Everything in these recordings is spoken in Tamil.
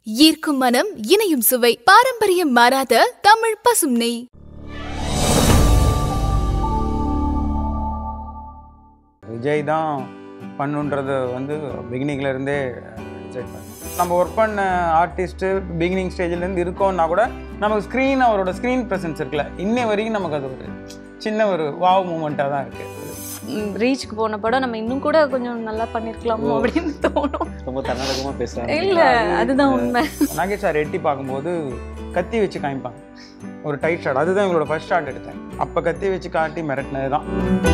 ஈர்க்கும் மனம் இணையும் சுவை பாரம்பரியம் மாறாத தமிழ் பசும் நெய். விஜய் தான் பண்ணுன்றது பிகினிங்ல இருந்தே டிசைட் பண்ணோம். நம்ம ஒர்க் பண்ண ஆர்டிஸ்ட்டு பிகினிங் ஸ்டேஜ்லேருந்து இருக்கோம்னா கூட நமக்கு ஸ்க்ரீன் அவரோட ஸ்க்ரீன் ப்ரெசன்ஸ் இருக்குல்ல, இன்னை வரைக்கும் நமக்கு அது ஒரு சின்ன ஒரு வாவ் மூமெண்ட்டாக தான் இருக்குது. ரீச்சுக்கு போன படம் நம்ம இன்னும் கூட கொஞ்சம் நல்லா பண்ணியிருக்கலாமோ அப்படின்னு தோணும். ரொம்ப தன்னடகமாக பேசுகிறாங்க. இல்லை, அதுதான் உண்மை. நாகேஷ் சார் எட்டி பார்க்கும்போது கத்தி வச்சு காமிப்பாங்க ஒரு டைட் ஷாட். அதுதான் எங்களோட ஃபர்ஸ்ட் ஷாட் எடுத்தேன். அப்போ கத்தி வச்சு காட்டி மிரட்டினது தான்.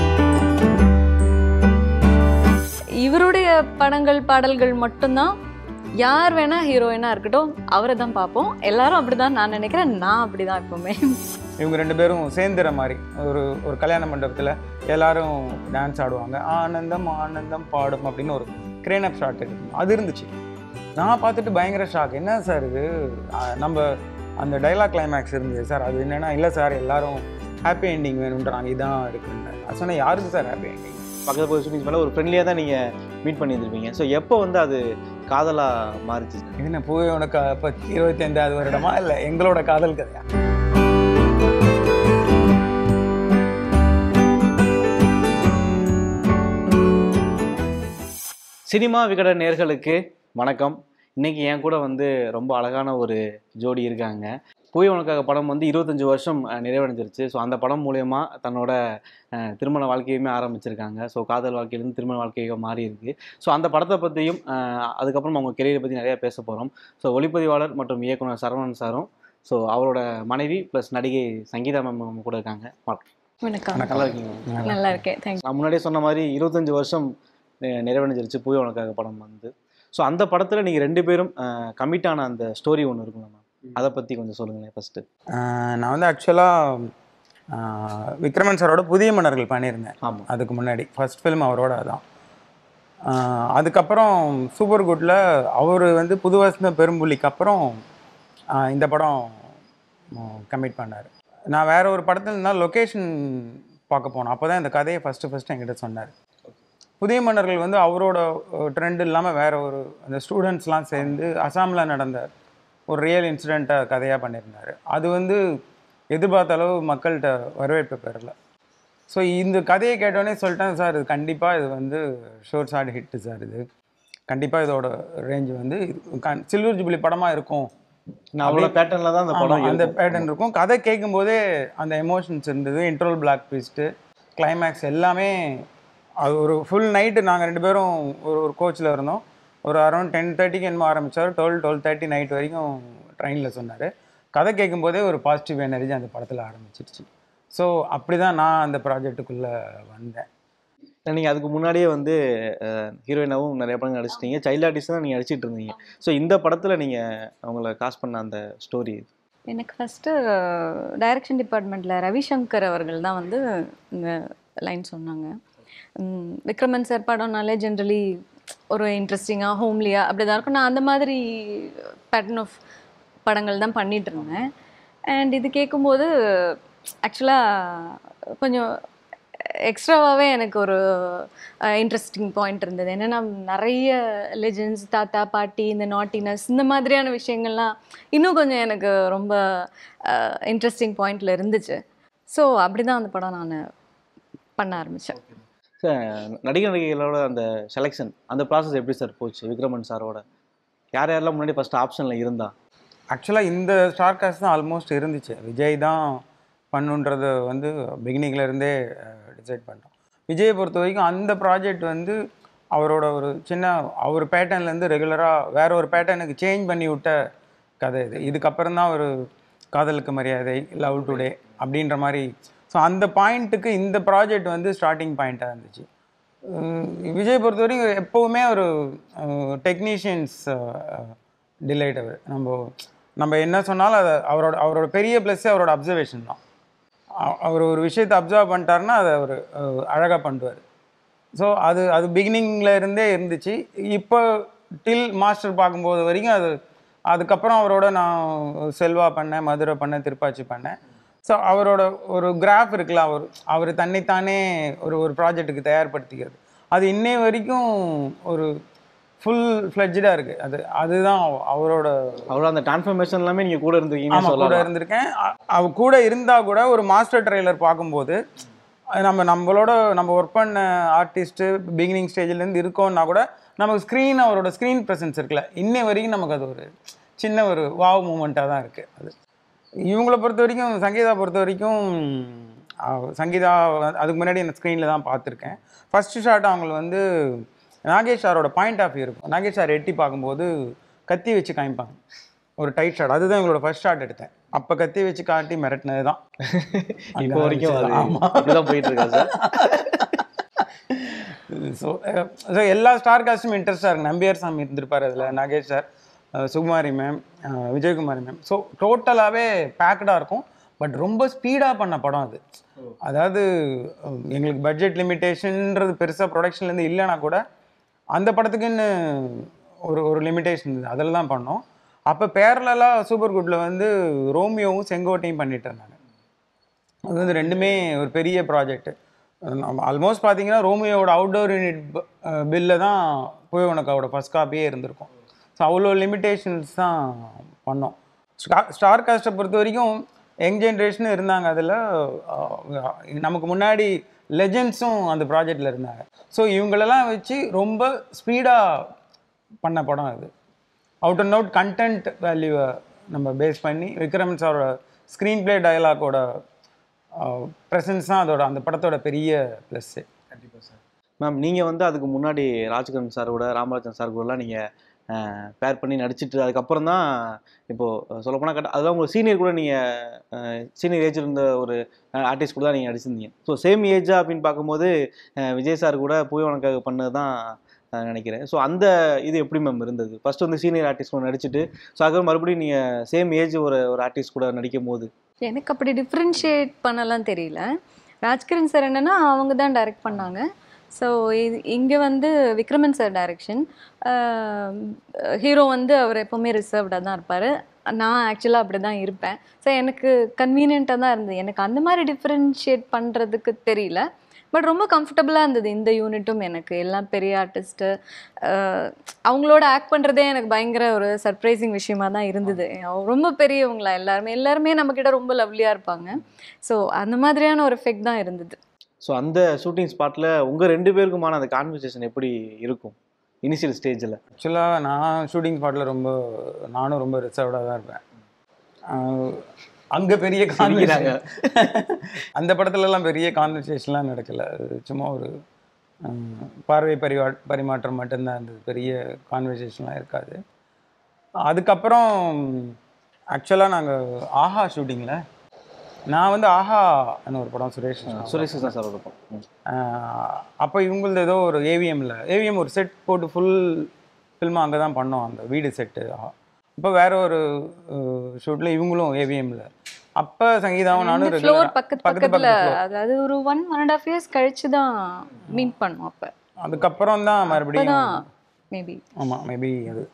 இவருடைய படங்கள் பாடல்கள் மட்டும்தான். யார் வேணா ஹீரோயினா இருக்கட்டும், அவரை தான் பார்ப்போம். எல்லாரும் அப்படிதான் நான் நினைக்கிறேன். நான் அப்படிதான் எப்பவுமே. இவங்க ரெண்டு பேரும் சேர்ந்துற மாதிரி ஒரு கல்யாண மண்டபத்தில் எல்லாரும் டான்ஸ் ஆடுவாங்க. ஆனந்தம் ஆனந்தம் பாடும் அப்படின்னு ஒரு கிரேன் அப் ஷாட் எடுக்கணும். அது இருந்துச்சு. நான் பார்த்துட்டு பயங்கர ஷாக். என்ன சார் இது, நம்ம அந்த டைலாக் கிளைமேக்ஸ் இருந்தது சார். அது என்னென்னா, இல்லை சார் எல்லாரும் ஹாப்பி என்டிங் வேணுன்றாங்க, இதான் இருக்குன்னு. அது சொன்னால் யாருக்கு சார் ஹாப்பி என்டிங்? பக்கத்தில் போய் ஷூட்டிங்ஸ் மேலே ஒரு ஃப்ரெண்ட்லியாக தான் நீங்கள் மீட் பண்ணியிருந்திருப்பீங்க. ஸோ எப்போ அது காதலாக மாறிச்சு? இது என்ன பூவே உனக்கு இப்போ 25வது வருடமா இல்லை எங்களோட காதல் கதையா? சினிமா விகட நேயர்களுக்கு வணக்கம். இன்றைக்கி என் கூட ரொம்ப அழகான ஒரு ஜோடி இருக்காங்க. பூவே உனக்காக படம் 25 வருஷம் நிறைவடைஞ்சிருச்சு. ஸோ அந்த படம் மூலயமா தன்னோட திருமண வாழ்க்கையுமே ஆரம்பிச்சிருக்காங்க. ஸோ காதல் வாழ்க்கையிலேருந்து திருமண வாழ்க்கையாக மாறி இருக்கு. ஸோ அந்த படத்தை பற்றியும் அதுக்கப்புறம் அவங்க கெரியரை பற்றி நிறையா பேச போகிறோம். ஸோ ஒளிப்பதிவாளர் மற்றும் இயக்குனர் சரவணன் சாரும், ஸோ அவரோட மனைவி ப்ளஸ் நடிகை சங்கீதா மேம் கூட இருக்காங்க. வணக்கம். நல்லா இருக்கீங்க? நல்லா இருக்கேன், தேங்க்ஸ். நான் முன்னாடியே சொன்ன மாதிரி 25 வருஷம் நிறைவடைஞ்சிருச்சு பூவே உனக்காக படம் ஸோ அந்த படத்தில் நீங்கள் ரெண்டு பேரும் கமிட்டான அந்த ஸ்டோரி ஒன்று இருக்குங்கண்ணா, அதை பற்றி கொஞ்சம் சொல்லுங்களேன் ஃபஸ்ட்டு. நான் ஆக்சுவலாக விக்ரமன் சாரோட புதிய மன்னர்கள் பண்ணியிருந்தேன். ஆமாம், அதுக்கு முன்னாடி ஃபர்ஸ்ட் ஃபிலிம் அவரோட தான். அதுக்கப்புறம் சூப்பர் குட்டில் அவர் புது வசந்த பெரும்புலிக்கு அப்புறம் இந்த படம் கமிட் பண்ணார். நான் வேற ஒரு படத்தில் இருந்தால் லொக்கேஷன் பார்க்க போனேன். அப்போ தான் இந்த கதையை ஃபஸ்ட்டு என்கிட்ட சொன்னார். புதிய மன்னர்கள் அவரோட ட்ரெண்ட் இல்லாமல் வேற ஒரு அந்த ஸ்டூடெண்ட்ஸ்லாம் சேர்ந்து அசாமில் நடந்த ஒரு ரியல் இன்சிடெண்ட்டை கதையாக பண்ணியிருந்தார். அது எதிர்பார்த்த அளவு மக்கள்கிட்ட வரவேற்பு பெறல. ஸோ இந்த கதையை கேட்டோடனே சொல்லிட்டேன், சார் இது கண்டிப்பாக இது ஷோர் ஷாட் ஹிட்டு சார். இது கண்டிப்பாக இதோட ரேஞ்சு சில்வர் ஜூபிலி படமாக இருக்கும். அவ்வளோ பேட்டர்னில் தான் அந்த படம், அந்த பேட்டர்ன் இருக்கும். கதை கேட்கும்போதே அந்த எமோஷன்ஸ் இருந்தது. இன்ட்ரோல் பிளாக் ட்விஸ்ட்டு, கிளைமேக்ஸ் எல்லாமே. அது ஒரு ஃபுல் நைட்டு நாங்கள் ரெண்டு பேரும் ஒரு கோச்சில் இருந்தோம். ஒரு அரௌண்ட் 10:30க்கு என்னமோ ஆரம்பித்தார். 12:30 நைட் வரைக்கும் ட்ரெயினில் சொன்னார். கதை கேட்கும்போதே ஒரு பாசிட்டிவ் எனர்ஜி அந்த படத்தில் ஆரம்பிச்சிருச்சு. ஸோ அப்படி தான் நான் அந்த ப்ராஜெக்டுக்குள்ளே வந்தேன். நீங்கள் அதுக்கு முன்னாடியே ஹீரோயினாவும் நிறைய படங்கள் நடிச்சிட்டீங்க. சைல்ட் ஆர்டிஸ்ட் தான் நீங்கள் நடிச்சிட்டு இருந்தீங்க. ஸோ இந்த படத்தில் நீங்கள் அவங்கள காஸ்ட் பண்ண அந்த ஸ்டோரி? எனக்கு ஃபஸ்ட்டு டைரக்ஷன் டிபார்ட்மெண்ட்டில் ரவிசங்கர் அவர்கள் தான் இந்த லைன் சொன்னாங்க. விக்ரமன் சார் படம்னாலே ஜென்ரலி ஒரு இன்ட்ரெஸ்டிங்காக ஹோம்லியாக அப்படி தான் இருக்கும். நான் அந்த மாதிரி பேட்டர்ன் ஆஃப் படங்கள் தான் பண்ணிகிட்டு இருந்தேன். அண்ட் இது கேட்கும்போது ஆக்சுவலாக கொஞ்சம் எக்ஸ்ட்ராவாகவே எனக்கு ஒரு இன்ட்ரெஸ்டிங் பாயிண்ட் இருந்தது. என்னென்னா, நிறைய லெஜெண்ட்ஸ், தாத்தா பாட்டி, இந்த நாட்டினஸ், இந்த மாதிரியான விஷயங்கள்லாம் இன்னும் கொஞ்சம் எனக்கு ரொம்ப இன்ட்ரெஸ்டிங் பாயிண்டில் இருந்துச்சு. ஸோ அப்படி தான் அந்த படம் நான் பண்ண ஆரம்பித்தேன். நடிகைகளோட அந்த செலெக்ஷன், அந்த ப்ராசஸ் எப்படி சார் போச்சு விக்ரமன் சாரோட? யாரெல்லாம் முன்னாடி ஃபஸ்ட் ஆப்ஷனில் இருந்தா? ஆக்சுவலாக இந்த ஸ்டார் காஸ்ட் தான் ஆல்மோஸ்ட் இருந்துச்சு. விஜய் தான் பண்ணுன்றது பிகினிங்கில் இருந்தே டிசைட் பண்ணிட்டோம். விஜயை பொறுத்த வரைக்கும் அந்த ப்ராஜெக்ட் அவரோட ஒரு சின்ன அவர் பேட்டர்ன்லேருந்து ரெகுலராக வேற ஒரு பேட்டர்னுக்கு சேஞ்ச் பண்ணி விட்ட கதை இது. இதுக்கப்புறம் தான் ஒரு காதலுக்கு மரியாதை, லவ் டுடே அப்படின்ற மாதிரி. ஸோ அந்த பாயிண்ட்டுக்கு இந்த ப்ராஜெக்ட் ஸ்டார்டிங் பாயிண்ட்டாக இருந்துச்சு. விஜய் பொறுத்த வரைக்கும் எப்போவுமே ஒரு டெக்னீஷியன்ஸ் டிலைட். அவர் நம்ம என்ன சொன்னாலும் அதை அவரோட பெரிய ப்ளஸ்ஸே அவரோட அப்சர்வேஷன் தான். அவர் ஒரு விஷயத்தை அப்சர்வ் பண்ணிட்டாருன்னா அதை அவர் அழகாக பண்ணுவார். ஸோ அது பிகினிங்கில் இருந்தே இருந்துச்சு. இப்போ டில் மாஸ்டர் பார்க்கும்போது வரைக்கும் அதுக்கப்புறம் அவரோட நான் செல்வா பண்ணேன், மதுரை பண்ணேன், திருப்பாச்சி பண்ணேன். ஸோ அவரோட ஒரு கிராஃப் இருக்குல்ல, அவர் தன்னைத்தானே ஒரு ப்ராஜெக்ட்டுக்கு தயார்படுத்திக்கிறது, அது இன்னை வரைக்கும் ஒரு ஃபுல் ஃப்ளெட்ஜாக இருக்குது. அதுதான் அவரோட அந்த டிரான்ஸ்ஃபர்மேஷன் எல்லாமே நீங்கள் கூட இருந்திருக்கீங்க. ஆமாம், கூட இருந்திருக்கேன். அவ கூட இருந்தால் கூட ஒரு மாஸ்டர் ட்ரெய்லர் பார்க்கும்போது நம்ம ஒர்க் பண்ண ஆர்டிஸ்ட்டு பிகினிங் ஸ்டேஜ்லேருந்து இருக்கோன்னா கூட நமக்கு அவரோட ஸ்க்ரீன் ப்ரெசன்ஸ் இருக்குல்ல, இன்னை வரைக்கும் நமக்கு அது ஒரு சின்ன ஒரு வாவ் மூமெண்ட்டாக தான் இருக்குது. அது இவங்களை பொறுத்த வரைக்கும், சங்கீதா பொறுத்த வரைக்கும், சங்கீதா அதுக்கு முன்னாடி அந்த ஸ்க்ரீனில் தான் பார்த்துருக்கேன். ஃபஸ்ட்டு ஷாட் அவங்களுக்கு வந்து நாகேஷ் சாரோட பாயிண்ட் ஆஃப் வியூ இருக்கும். நாகேஷ் சார் எட்டி பார்க்கும்போது கத்தி வச்சு காமிப்பாங்க, ஒரு டைட் ஷாட். அதுதான் எங்களோட ஃபர்ஸ்ட் ஷாட் எடுத்தேன். அப்போ கத்தி வச்சு காட்டி மிரட்டினது தான் இப்போ வரைக்கும். ஆமாம், போயிட்டு இருக்கா சார். ஸோ எல்லா ஸ்டார் காஸ்டும் இன்ட்ரெஸ்டாக இருக்குது. நம்பியார் சாமி இருந்திருப்பார் அதில், Nagesh sir, Sukumari ma'am, Vijayakumari ma'am. So டோட்டலாகவே பேக்கடாக இருக்கும். பட் ரொம்ப ஸ்பீடாக பண்ண படம் அது. அதாவது எங்களுக்கு பட்ஜெட் லிமிட்டேஷன்ன்றது பெருசாக ப்ரொடக்ஷன்லேருந்து இல்லைனா கூட அந்த படத்துக்குன்னு ஒரு லிமிட்டேஷன் இருந்தது, அதில் தான் பண்ணோம். அப்போ பேரலாக சூப்பர் குட்டில் வந்து ரோமியோவும் செங்கோட்டையும் பண்ணிட்டு இருந்தாங்க. அது வந்து ரெண்டுமே ஒரு பெரிய ப்ராஜெக்ட். ஆல்மோஸ்ட் பார்த்தீங்கன்னா ரோமியோட அவுட்டோர் யூனிட் பில்லில் தான் பூவே உனக்காவோட ஃபர்ஸ்ட் காப்பியே இருந்திருக்கும். ஸோ அவ்வளோ லிமிட்டேஷன்ஸ் தான் பண்ணோம். ஸ்டார் காஸ்ட்டை பொறுத்த வரைக்கும் யங் ஜென்ரேஷனும் இருந்தாங்க அதில், நமக்கு முன்னாடி லெஜெண்ட்ஸும் அந்த ப்ராஜெக்டில் இருந்தாங்க. ஸோ இவங்களெல்லாம் வச்சு ரொம்ப ஸ்பீடாக பண்ண படம் அது. அவுட் அண்ட் அவுட் கண்டென்ட் வேல்யூவை நம்ம பேஸ் பண்ணி விக்ரமன் சாரோட ஸ்க்ரீன் பிளே டயலாக்கோட ப்ரெசன்ஸ் தான் அதோட அந்த படத்தோட பெரிய ப்ளஸ்ஸு. கண்டிப்பாக சார். மேம், நீங்கள் வந்து அதுக்கு முன்னாடி ராஜ்கிரண் சாரோட, ராமராஜன் சார் கூடலாம் நீங்கள் பேர் பண்ணி நடிச்சிட்டு அதுக்கப்புறம் தான் இப்போது சொல்லப்போனால் அதுதான் உங்களுக்கு சீனியர் கூட, நீங்கள் சீனியர் ஏஜ் இருந்த ஒரு ஆர்டிஸ்ட் கூட தான் நீங்கள் நடிச்சிருந்தீங்க. ஸோ சேம் ஏஜா அப்படின்னு பார்க்கும்போது விஜய் சார் கூட பூவே உனக்காக பண்ணது தான் நினைக்கிறேன். ஸோ அந்த இது எப்படி மேம் இருந்தது? ஃபர்ஸ்ட் வந்து சீனியர் ஆர்டிஸ்ட் கூட நடிச்சுட்டு ஸோ அதுக்கு மறுபடியும் நீங்கள் சேம் ஏஜ் ஒரு ஆர்டிஸ்ட் கூட நடிக்கும் போது எனக்கு அப்படி டிஃப்ரென்ஷியேட் பண்ணலாம் தெரியல. ராஜ்கிரண் சார் என்னென்னா அவங்க தான் டைரக்ட் பண்ணாங்க. ஸோ இங்கே வந்து விக்ரமன் சார் டைரக்ஷன். ஹீரோ வந்து அவர் எப்போவுமே ரிசர்வ்டாக தான் இருப்பார். நான் ஆக்சுவலாக அப்படி தான் இருப்பேன். ஸோ எனக்கு கன்வீனியண்ட்டாக தான் இருந்தது. எனக்கு அந்த மாதிரி டிஃப்ரென்ஷியேட் பண்ணுறதுக்கு தெரியல. பட் ரொம்ப கம்ஃபர்டபுளாக இருந்தது இந்த யூனிட்டும். எனக்கு எல்லாம் பெரிய ஆர்டிஸ்ட்டு, அவங்களோட ஆக்ட் பண்ணுறதே எனக்கு பயங்கர ஒரு சர்ப்ரைசிங் விஷயமா தான் இருந்தது. ரொம்ப பெரியவங்களா எல்லாருமே நம்மக்கிட்ட ரொம்ப லவ்லியாக இருப்பாங்க. ஸோ அந்த மாதிரியான ஒரு எஃபெக்ட் தான் இருந்தது. ஸோ அந்த ஷூட்டிங் ஸ்பாட்டில் உங்கள் 2 பேருக்குமான அந்த கான்வர்சேஷன் எப்படி இருக்கும் இனிஷியல் ஸ்டேஜில்? ஆக்சுவலாக நான் ஷூட்டிங் ஸ்பாட்டில் நானும் ரொம்ப ரிசர்வ்டாக தான் இருப்பேன். அங்கே பெரிய கான்வர்சேஷன் அந்த படத்துலலாம் பெரிய கான்வர்சேஷன்லாம் நடக்கலை. சும்மா ஒரு பார்வை பரிமாற்றம் மட்டும்தான் இருந்தது, பெரிய கான்வர்சேஷன்லாம் இருக்காது. அதுக்கப்புறம் ஆக்சுவலாக நாங்கள் ஆஹா ஷூட்டிங்கில் நான் வந்து ஆஹான்னு ஒரு படம் சுரேஷ் தான் சார் இருக்கும். அப்போ இவங்களது ஏதோ ஒரு ஏவிஎம் ஒரு செட் போட்டு ஃபுல் ஃபில்மாக அங்கே தான் பண்ணோம், அந்த வீடு செட்டு. இப்போ வேற ஒரு ஷூட்டில் இவங்களும் ஏவிஎம்ல. அப்போ சங்கீதாவும் நானும் பக்கத்தில், அதாவது ஒரு 1.5 years கழிச்சு தான் மீட் பண்ணோம். அப்போ அதுக்கப்புறம் தான் மறுபடியும் மேபி மேபி அது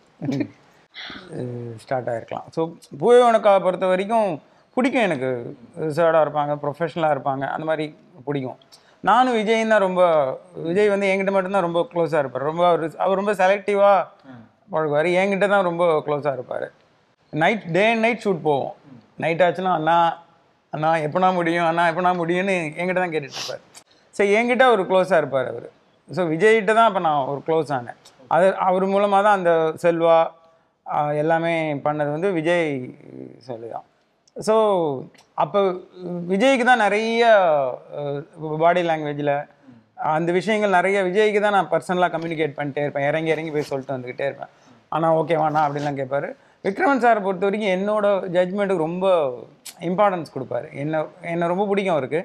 ஸ்டார்ட் ஆகிருக்கலாம். ஸோ பூவே உனக்காக பொறுத்த வரைக்கும் பிடிக்கும். எனக்கு ரிசர்வ்டாக இருப்பாங்க, ப்ரொஃபஷனலாக இருப்பாங்க, அந்த மாதிரி பிடிக்கும். நானும் விஜய் தான் விஜய் வந்து என்கிட்ட மட்டும்தான் ரொம்ப க்ளோஸாக இருப்பார். அவர் ரொம்ப செலக்டிவாக பழகுவார். என்கிட்ட தான் ரொம்ப க்ளோஸாக இருப்பார். டே அண்ட் நைட் ஷூட் போவோம். நைட் ஆச்சுன்னா அண்ணா எப்போனா முடியும்னு என்கிட்ட தான் கேட்டுட்ருப்பார். ஸோ என்கிட்ட ஒரு க்ளோஸாக இருப்பார் அவர். ஸோ விஜய்கிட்ட தான் அப்போ நான் ஒரு க்ளோஸ் ஆனேன். அவர் மூலமாக தான் அந்த செல்வா எல்லாமே பண்ணது வந்து விஜய் சொல்லி தான். ஸோ அப்போ விஜய்க்கு தான் நிறைய பாடி லாங்குவேஜில் அந்த விஷயங்கள் நிறைய விஜய்க்கு தான் நான் பர்சனலாக கம்யூனிகேட் பண்ணிட்டே இருப்பேன். இறங்கி போய் சொல்லிட்டு வந்துக்கிட்டே இருப்பேன். ஆனால் ஓகேவாண்ணா அப்படின்லாம் கேட்பார். விக்ரமன் சாரை பொறுத்த வரைக்கும் என்னோட ஜட்ஜ்மெண்ட்டுக்கு ரொம்ப இம்பார்ட்டன்ஸ் கொடுப்பாரு. என்னை ரொம்ப பிடிக்கும் அவருக்கு.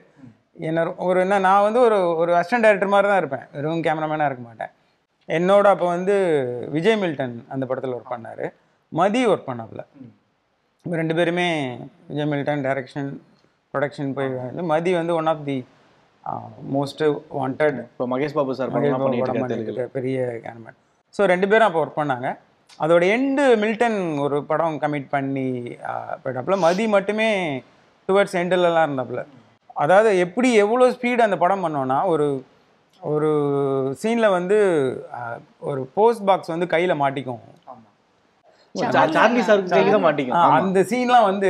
நான் வந்து ஒரு அசிஸ்டன்ட் டைரக்டர் மாதிரி தான் இருப்பேன், வெறும் கேமராமேனாக இருக்க மாட்டேன். என்னோட அப்போ வந்து விஜய் மில்டன் அந்த படத்தில் ஒர்க் பண்ணார், மதி ஒர்க் பண்ணாப்புல. 2 பேருமே விஜய் மில்டன் டைரக்ஷன் ப்ரொடக்ஷன் போய் மதி வந்து one of the most wanted. இப்போ மகேஷ் பாபு சார் பெரிய கேமராமேன். ஸோ 2 பேரும் அப்போ ஒர்க் பண்ணாங்க. அதோட எண்டு மில்டன் ஒரு படம் கமிட் பண்ணி போயிட்டாப்புல. மதி மட்டுமே டுவர்ட்ஸ் எண்டிலலாம் இருந்தாப்புல. அதாவது எவ்வளோ ஸ்பீடு அந்த படம் பண்ணோன்னா, ஒரு ஒரு சீனில் வந்து ஒரு போஸ்ட் பாக்ஸ் வந்து கையில் மாட்டிக்கும். சார்லி சாருக்கு கைக்கு தான் மாட்டிக்கும். அந்த சீன்லாம் வந்து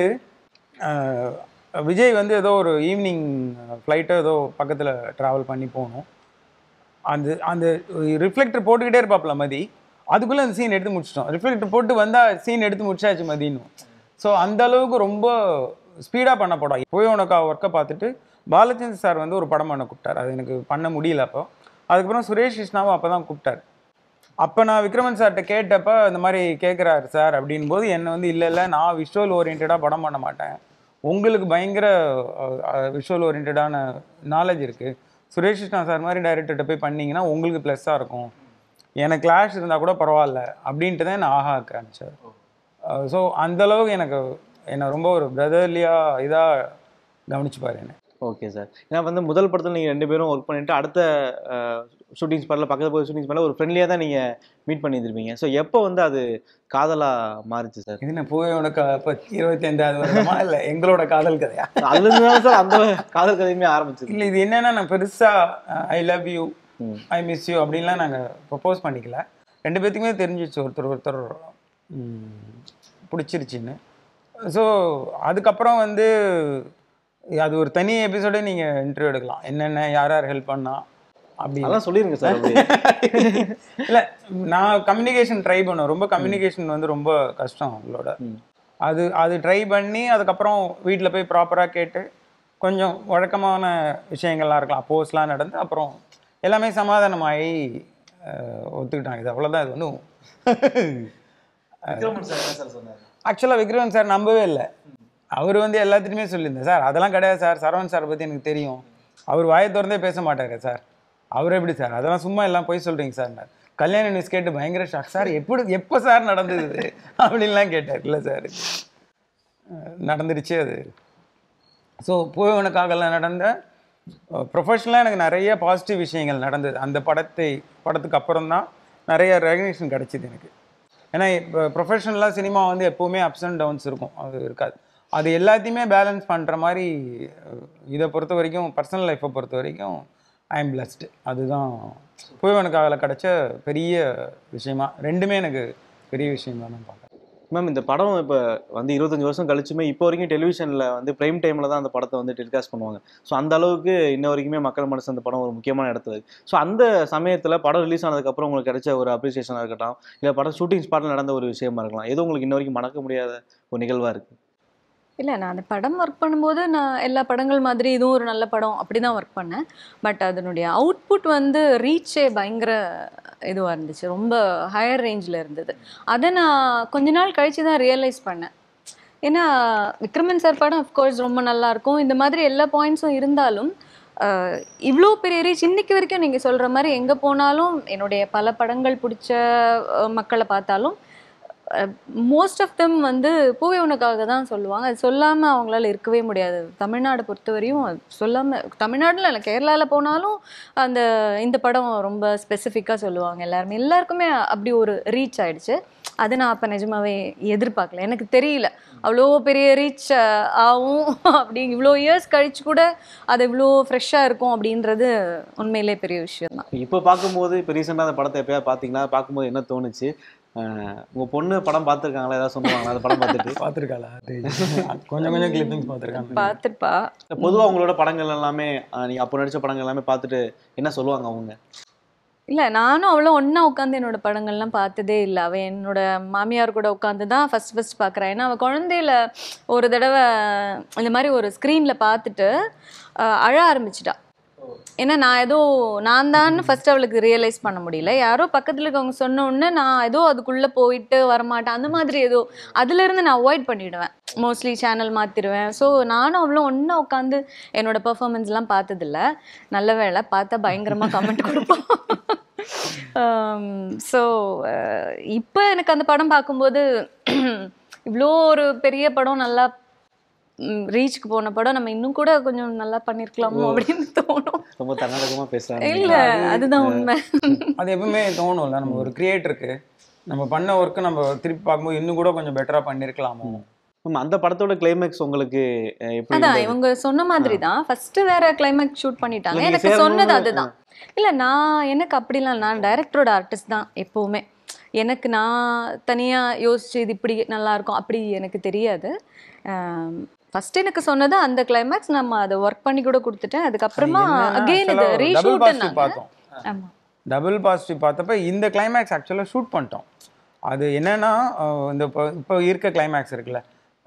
விஜய் வந்து ஏதோ ஒரு ஈவினிங் ஃப்ளைட்டோ ஏதோ பக்கத்தில் ட்ராவல் பண்ணி போகணும். அந்த அந்த ரிஃப்ளெக்டர் போட்டுக்கிட்டே இருப்பாப்ல மதி, அதுக்குள்ளே அந்த சீன் எடுத்து முடிச்சிட்டோம். ரிஃப்ளெக்டர் போட்டு வந்தால் சீன் எடுத்து முடிச்சாச்சு மதின்னு. ஸோ அந்த அளவுக்கு ரொம்ப ஸ்பீடாக பண்ண படம். போய் உனக்கா ஒர்க்கை பார்த்துட்டு பாலச்சந்திர சார் வந்து ஒரு படம் பண்ண கூப்பிட்டார். அது எனக்கு பண்ண முடியல. அப்போ அதுக்கப்புறம் சுரேஷ் கிருஷ்ணாவும் அப்போ தான் கூப்பிட்டார். அப்போ நான் விக்ரமன் சார்கிட்ட கேட்டப்போ இந்த மாதிரி கேட்குறாரு சார் அப்படின் போது என்னை வந்து இல்லை நான் விஷுவல் ஓரியன்டாக படம் பண்ண மாட்டேன், உங்களுக்கு பயங்கர விஷுவல் ஓரியன்டான நாலேஜ் இருக்குது, சுரேஷ் கிருஷ்ணா சார் மாதிரி டைரக்டர்கிட்ட போய் பண்ணிங்கன்னா உங்களுக்கு ப்ளஸ்ஸாக இருக்கும், எனக்கு கிளாஷ் இருந்தால் கூட பரவாயில்ல அப்படின்ட்டு தான் நான் ஆஹா காமிச்சார். ஸோ அந்தளவுக்கு என்னை ரொம்ப ஒரு பிரதர்லியாக இதாக கவனிச்சுப்பார் என்ன. Okay sir. ஏன்னா வந்து முதல் படத்தில் நீங்கள் 2 பேரும் ஒர்க் பண்ணிவிட்டு அடுத்த ஷூட்டிங் ஸ்பாட்டில் பக்கத்தில் போய் ஷூட்டிங் ஸ்பாட்டில் ஒரு ஃப்ரெண்ட்லியாக தான் நீங்கள் மீட் பண்ணியிருப்பீங்க. ஸோ எப்போ வந்து அது காதலாக மாறிச்சு சார்? இது என்ன போய் உனக்கு இப்போ 25வது வருஷமா இல்லை எங்களோட காதல் கதையா? அதுலேருந்து தான் சார் அந்த காதல் கதையுமே ஆரம்பிச்சது. இல்லை, இது என்னென்னா நான் பெருசாக I love you I miss you அப்படின்லாம் நாங்கள் ப்ரப்போஸ் பண்ணிக்கல. 2 பேர்த்துக்குமே தெரிஞ்சிச்சு ஒருத்தர் பிடிச்சிருச்சின்னு. ஸோ அதுக்கப்புறம் வந்து அது ஒரு தனி எபிசோடே நீங்கள் இன்டர்வியூ எடுக்கலாம், என்னென்ன யார் யார் ஹெல்ப் பண்ணா அப்படிலாம் சொல்லிடுங்க சார். இல்லை, நான் கம்யூனிகேஷன் ட்ரை பண்ணேன். ரொம்ப கம்யூனிகேஷன் வந்து ரொம்ப கஷ்டம் அவங்களோட. அது ட்ரை பண்ணி அதுக்கப்புறம் வீட்டில் போய் ப்ராப்பராக கேட்டு கொஞ்சம் வழக்கமான விஷயங்கள்லாம் இருக்கலாம், அப்போஸ்லாம் நடந்து அப்புறம் எல்லாமே சமாதானமாகி ஒத்துக்கிட்டாங்க. இது அவ்வளோதான். இது ஒன்றும் ஆக்சுவலாக விக்ரமன் சார் நம்பவே இல்லை. அவர் வந்து எல்லாத்துலேயுமே சொல்லியிருந்தேன் சார் அதெல்லாம் கிடையாது சார், சரவணன் சாரை பற்றி எனக்கு தெரியும், அவர் வாயை திறந்தே பேச மாட்டார் சார், அவர் எப்படி சார் அதெல்லாம் சும்மா எல்லாம் போய் சொல்கிறீங்க சார். கல்யாண நியூஸ் கேட்டு பயங்கர ஷாக் சார், எப்போ சார் நடந்தது அப்படின்லாம் கேட்டார். இல்லை சார் நடந்துருச்சு அது. ஸோ போய் உனக்காகலாம் நடந்த ப்ரொஃபஷ்னலாக எனக்கு நிறைய பாசிட்டிவ் விஷயங்கள் நடந்தது. அந்த படத்துக்கு அப்புறம் தான் நிறைய ரெகக்னிஷன் கிடச்சிது எனக்கு. ஏன்னா இப்போ ப்ரொஃபஷ்னலாக சினிமா வந்து எப்போவுமே அப்ஸ் அண்ட் டவுன்ஸ் இருக்கும், அது இருக்காது. அது எல்லாத்தையுமே பேலன்ஸ் பண்ணுற மாதிரி இதை பொறுத்த வரைக்கும், பர்சனல் லைஃப்பை பொறுத்த வரைக்கும் ஐ எம் பிளஸ்டு. அதுதான் போய் உனக்காக கிடைச்ச பெரிய விஷயமா, ரெண்டுமே எனக்கு பெரிய விஷயமா தான் பார்க்குறேன். மேம், இந்த படம் இப்போ வந்து 25 வருஷம் கழிச்சுமே இப்போ வரைக்கும் டெலிவிஷனில் வந்து ப்ரைம் டைமில் தான் அந்த படத்தை வந்து டெலிகாஸ்ட் பண்ணுவாங்க. ஸோ அந்த அளவுக்கு இன்ன வரைக்குமே மக்கள் மனசு அந்த படம் ஒரு முக்கியமான இடத்துல இருக்குது. ஸோ அந்த சமயத்தில் படம் ரிலீஸ் ஆனதுக்கப்புறம் உங்களுக்கு கிடைச்ச ஒரு அப்ரிசியேஷனாக இருக்கட்டும், இல்லை படம் ஷூட்டிங் ஸ்பாட்டில் நடந்த ஒரு விஷயமா இருக்கலாம், எது உங்களுக்கு இன்ன வரைக்கும் மறக்க முடியாத ஒரு நிகழ்வாக இருக்குது? இல்லை, நான் அந்த படம் ஒர்க் பண்ணும்போது நான் எல்லா படங்கள் மாதிரி இதுவும் ஒரு நல்ல படம் அப்படி தான் ஒர்க் பண்ணேன். பட் அதனுடைய அவுட்புட் வந்து ரீச்சே பயங்கர இதுவாக இருந்துச்சு, ரொம்ப ஹையர் ரேஞ்சில் இருந்தது. அதை நான் கொஞ்ச நாள் கழித்து தான் ரியலைஸ் பண்ணேன். ஏன்னா விக்ரமன் சார் படம் அஃப்கோர்ஸ் ரொம்ப நல்லாயிருக்கும், இந்த மாதிரி எல்லா பாயிண்ட்ஸும் இருந்தாலும் இவ்வளோ பெரிய ரீச் இன்றைக்கி வரைக்கும் நீங்கள் சொல்கிற மாதிரி எங்கே போனாலும் என்னுடைய பல படங்கள் பிடிச்ச மக்களை பார்த்தாலும் மோஸ்ட் ஆஃப் தெம் வந்து பூவே உனக்காக தான் சொல்லுவாங்க. அது சொல்லாமல் அவங்களால இருக்கவே முடியாது. தமிழ்நாடு பொறுத்தவரையும் சொல்லாமல், தமிழ்நாட்டில் இல்லை கேரளாவில் போனாலும் இந்த படம் ரொம்ப ஸ்பெசிஃபிக்காக சொல்லுவாங்க எல்லாருக்குமே அப்படி ஒரு ரீச் ஆகிடுச்சு. அதை நான் அப்போ நிஜமாவே எதிர்பார்க்கல, எனக்கு தெரியல அவ்வளோ பெரிய ரீச் ஆகும் அப்படி. இவ்வளோ இயர்ஸ் கழிச்சு கூட அது இவ்வளோ ஃப்ரெஷ்ஷாக இருக்கும் அப்படின்றது உண்மையிலே பெரிய விஷயம் தான். இப்போ பார்க்கும்போது, இப்போ ரீசெண்டாக அந்த படத்தை எப்போயாவது பார்த்தீங்கன்னா பார்க்கும்போது என்ன தோணுச்சு? உங்கள் பொண்ணு படம் பார்த்துருக்காங்களா, ஏதாவது சொல்லுவாங்களா அந்த படம் பார்த்துட்டு? பார்த்துருக்காளா? கொஞ்சம் கிளிப்பிங்ஸ் பார்த்துருப்பா. பொதுவாக உங்களோட படங்கள் எல்லாமே நீங்கள் அப்போ நடித்த படங்கள் எல்லாமே பார்த்துட்டு என்ன சொல்லுவாங்க அவங்க? இல்லை, நானும் அவ்வளோ ஒன்றா உட்காந்து என்னோட படங்கள்லாம் பார்த்ததே இல்லை. அவள் என்னோட மாமியார் கூட உட்காந்து தான் ஃபஸ்ட் பார்க்குறேன். ஏன்னா அவள் குழந்தையில ஒரு தடவை இந்த மாதிரி ஒரு ஸ்க்ரீனில் பார்த்துட்டு அழ ஆரம்பிச்சிட்டா. ஏன்னா நான் தான் ஃபர்ஸ்ட் அவளுக்கு ரியலைஸ் பண்ண முடியல, யாரோ பக்கத்தில் இருக்கவங்க சொன்ன உடனே நான் ஏதோ அதுக்குள்ளே போயிட்டு வரமாட்டேன், அந்த மாதிரி அதுலேருந்து நான் அவாய்ட் பண்ணிவிடுவேன், மோஸ்ட்லி சேனல் மாற்றிடுவேன். ஸோ நானும் அவ்வளோ ஒன்றா உட்காந்து என்னோட பெர்ஃபார்மன்ஸ்லாம் பார்த்ததில்ல. நல்ல வேளை பார்த்தா பயங்கரமாக கமெண்ட் கொடுப்போம். ஸோ இப்போ எனக்கு அந்த படம் பார்க்கும்போது இவ்வளோ ஒரு பெரிய படம், நல்லா ரீச்சுக்கு போன படம், நம்ம இன்னும் கூட கொஞ்சம் நல்லா பண்ணிருக்கலாமோ அப்படின்னு தோணும். ரொம்ப தன்னடக்கமா பேசுறாங்க. இல்ல, அதுதான் உண்மை. அது எப்பவுமே தோணும்ல, நம்ம ஒரு கிரியேட்டருக்கு நம்ம பண்ண ஒர்க்கு நம்ம திருப்பி பார்க்கும்போது இன்னும் கூட கொஞ்சம் பெட்டரா பண்ணிருக்கலாமோ மேம் அந்த படத்தோட கிளைமேக்ஸ் உங்களுக்கு எப்படி அதான் இருந்தது? இவங்க சொன்ன மாதிரி தான் ஃபர்ஸ்ட் வேற கிளைமேக்ஸ் ஷூட் பண்ணிட்டாங்க. நீங்க எனக்கு சேரும்போது சொன்னது அதுதான். இல்ல எனக்கு அப்படிலாம் நான் டைரக்டரோட ஆர்டிஸ்ட் தான் எப்பவுமே. எனக்கு நான் தனியா யோசிச்சு இது இப்படி நல்லா இருக்கும் அப்படி எனக்கு தெரியாது. ஃபர்ஸ்ட் எனக்கு சொன்னது அந்த கிளைமேக்ஸ், நம்ம அதை ஒர்க் பண்ணி கூட கொடுத்துட்டேன். அதுக்கப்புறமா அகைன் இது ரீஷூட் பார்த்தோம். ஆமா டபுள் பாசிட்டிவ் பார்த்தப்ப இந்த கிளைமேக்ஸ் ஆக்சுவலாக ஷூட் பண்ணிட்டோம். அது என்னன்னா இந்த இப்போ இருக்க கிளைமேக்ஸ் இருக்குல்ல,